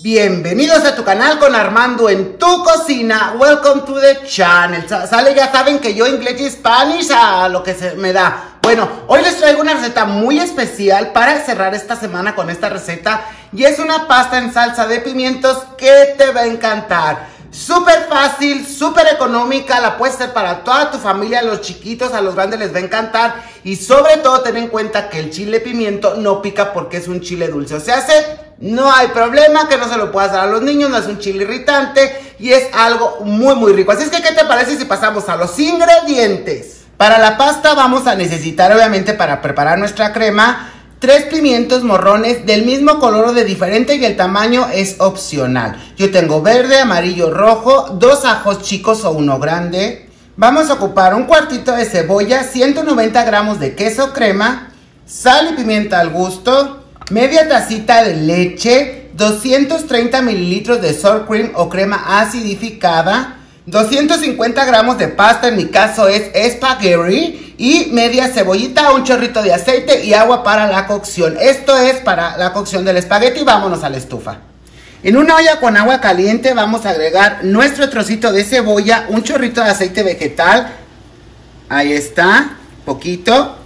Bienvenidos a tu canal con Armando en tu cocina. Welcome to the channel. Sale, ya saben que yo inglés y Spanish a lo que se me da. Bueno, hoy les traigo una receta muy especial para cerrar esta semana con esta receta. Y es una pasta en salsa de pimientos que te va a encantar. Súper fácil, súper económica, la puedes hacer para toda tu familia, a los chiquitos, a los grandes les va a encantar. Y sobre todo ten en cuenta que el chile pimiento no pica porque es un chile dulce. O sea, no hay problema que no se lo puedas dar a los niños, no es un chile irritante y es algo muy rico. Así es que, ¿qué te parece si pasamos a los ingredientes? Para la pasta vamos a necesitar, obviamente, para preparar nuestra crema, 3 pimientos morrones del mismo color o de diferente y el tamaño es opcional. Yo tengo verde, amarillo, rojo, 2 ajos chicos o 1 grande. Vamos a ocupar un cuartito de cebolla, 190 gramos de queso crema, sal y pimienta al gusto, media tacita de leche, 230 mililitros de sour cream o crema acidificada, 250 gramos de pasta, en mi caso es espagueti, y media cebollita, un chorrito de aceite y agua para la cocción. Esto es para la cocción del espagueti. Vámonos a la estufa. En una olla con agua caliente vamos a agregar nuestro trocito de cebolla, un chorrito de aceite vegetal, ahí está, poquito,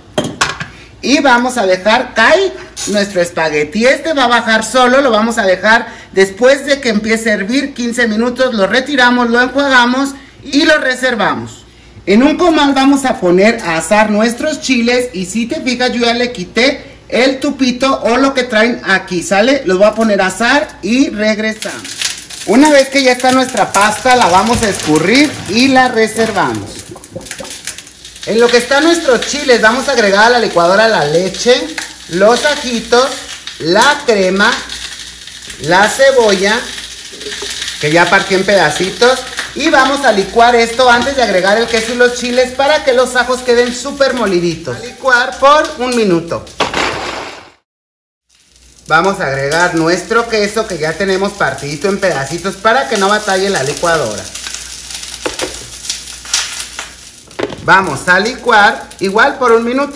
y vamos a dejar caer nuestro espagueti. Este va a bajar solo, lo vamos a dejar después de que empiece a hervir 15 minutos, lo retiramos, lo enjuagamos y lo reservamos. En un comal vamos a poner a asar nuestros chiles y si te fijas yo ya le quité el tupito o lo que traen aquí, ¿sale? Los voy a poner a asar y regresamos. Una vez que ya está nuestra pasta la vamos a escurrir y la reservamos. En lo que están nuestros chiles vamos a agregar a la licuadora la leche, los ajitos, la crema, la cebolla, que ya partí en pedacitos, y vamos a licuar esto antes de agregar el queso y los chiles para que los ajos queden súper moliditos. A licuar por 1 minuto. Vamos a agregar nuestro queso que ya tenemos partidito en pedacitos para que no batalle la licuadora. Vamos a licuar igual por 1 minuto.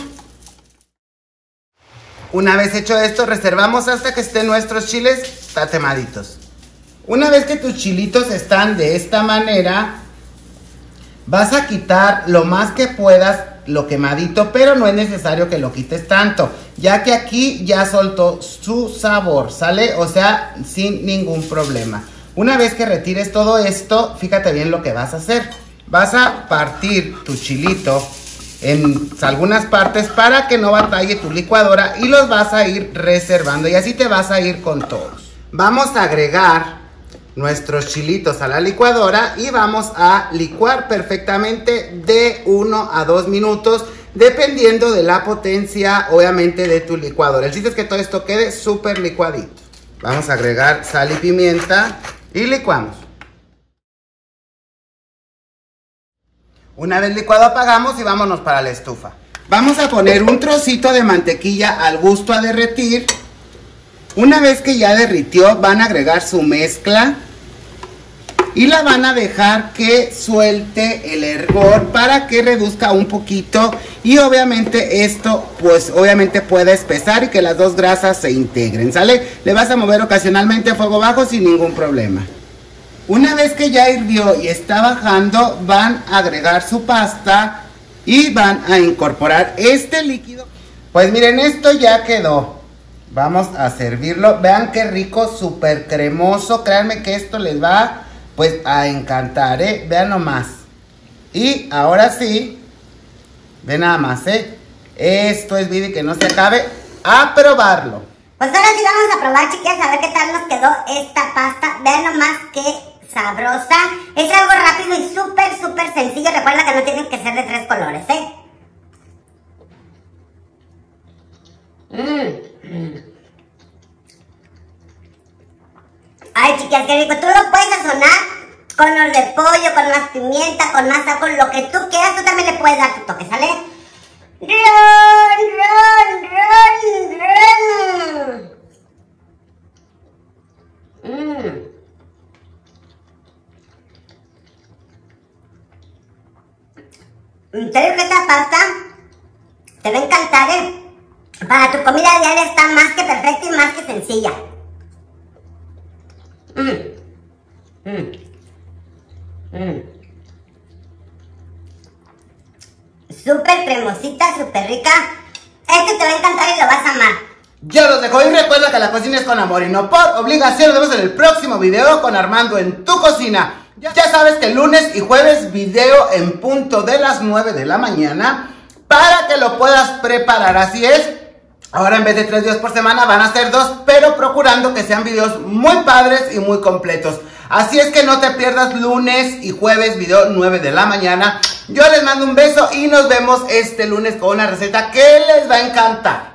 Una vez hecho esto, reservamos hasta que estén nuestros chiles tatemaditos. Una vez que tus chilitos están de esta manera, vas a quitar lo más que puedas lo quemadito, pero no es necesario que lo quites tanto, ya que aquí ya soltó su sabor, ¿sale? O sea, sin ningún problema. Una vez que retires todo esto, fíjate bien lo que vas a hacer. Vas a partir tu chilito en algunas partes para que no batalle tu licuadora y los vas a ir reservando y así te vas a ir con todos. Vamos a agregar nuestros chilitos a la licuadora y vamos a licuar perfectamente de 1 a 2 minutos dependiendo de la potencia, obviamente, de tu licuadora. El chiste es que todo esto quede súper licuadito. Vamos a agregar sal y pimienta y licuamos. Una vez licuado apagamos y vámonos para la estufa. Vamos a poner un trocito de mantequilla al gusto a derretir. Una vez que ya derritió, van a agregar su mezcla y la van a dejar que suelte el hervor para que reduzca un poquito y obviamente esto pues obviamente pueda espesar y que las dos grasas se integren, ¿sale? Le vas a mover ocasionalmente a fuego bajo sin ningún problema. Una vez que ya hirvió y está bajando, van a agregar su pasta y van a incorporar este líquido. Pues miren, esto ya quedó. Vamos a servirlo. Vean qué rico, súper cremoso. Créanme que esto les va pues a encantar, ¿eh? Vean nomás. Y ahora sí, ven nada más, ¿eh? Esto es vida y que no se acabe. A probarlo. Pues ahora sí vamos a probar, chiquillas, a ver qué tal nos quedó esta pasta. Vean nomás qué sabrosa. Es algo rápido y súper sencillo. Recuerda que no tienen que ser de 3 colores, ¿eh? Ay, chicas, qué rico. Tú lo puedes sazonar con los de pollo, con más pimienta, con más sal, con lo que tú quieras. Tú también le puedes dar tu toque, ¿sale? En serio que esta pasta te va a encantar, ¿eh? Para tu comida diaria está más que perfecta y más que sencilla. Súper cremosita, súper rica. Esto te va a encantar y lo vas a amar. Ya los dejo y recuerda que la cocina es con amor y no por obligación. Nos vemos en el próximo video con Armando en tu cocina. Ya sabes que lunes y jueves video en punto de las 9 de la mañana para que lo puedas preparar. Así es, ahora en vez de 3 videos por semana van a ser 2, pero procurando que sean videos muy padres y muy completos. Así es que no te pierdas lunes y jueves video 9 de la mañana. Yo les mando un beso y nos vemos este lunes con una receta que les va a encantar.